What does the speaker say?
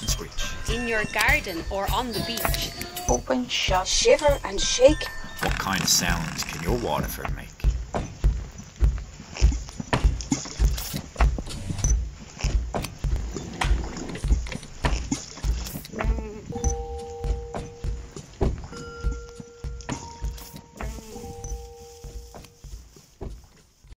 and screech. In your garden or on the beach. Open, shut, shiver and shake. What kind of sounds can your Waterford make?